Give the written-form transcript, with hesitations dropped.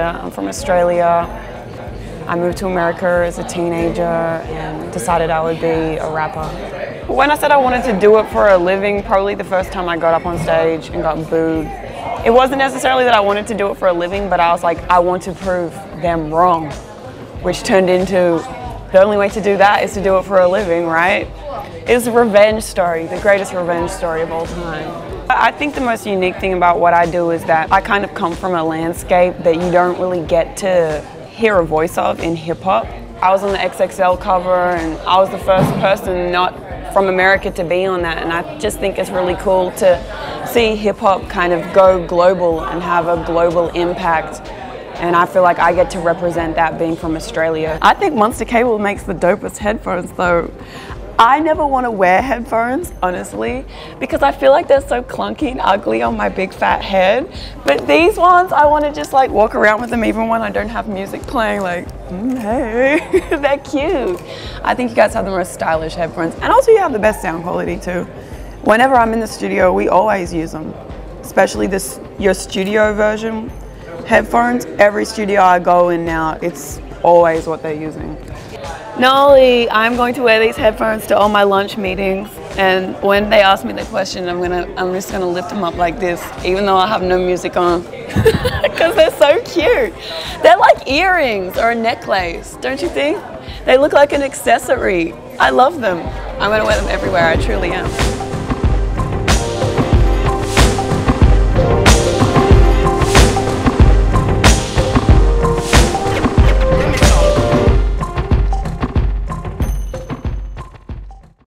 Asia. I'm from Australia. I moved to America as a teenager and decided I would be a rapper. When I said I wanted to do it for a living, probably the first time I got up on stage and got booed, it wasn't necessarily that I wanted to do it for a living, but I was like, I want to prove them wrong, which turned into the only way to do that is to do it for a living, right? It's a revenge story, the greatest revenge story of all time. I think the most unique thing about what I do is that I kind of come from a landscape that you don't really get to hear a voice of in hip-hop. I was on the XXL cover and I was the first person not from America to be on that, and I just think it's really cool to see hip-hop kind of go global and have a global impact, and I feel like I get to represent that being from Australia. I think Monster Cable makes the dopest headphones though. I never want to wear headphones, honestly, because I feel like they're so clunky and ugly on my big fat head. But these ones, I want to just like walk around with them even when I don't have music playing, like, hey, they're cute. I think you guys have the most stylish headphones. And also you have the best sound quality too. Whenever I'm in the studio, we always use them, especially your studio version headphones. Every studio I go in now, it's always what they're using. Not only I'm going to wear these headphones to all my lunch meetings, and when they ask me the question, I'm just gonna lift them up like this, even though I have no music on, because they're so cute. They're like earrings or a necklace, don't you think? They look like an accessory. I love them. I'm gonna wear them everywhere. I truly am.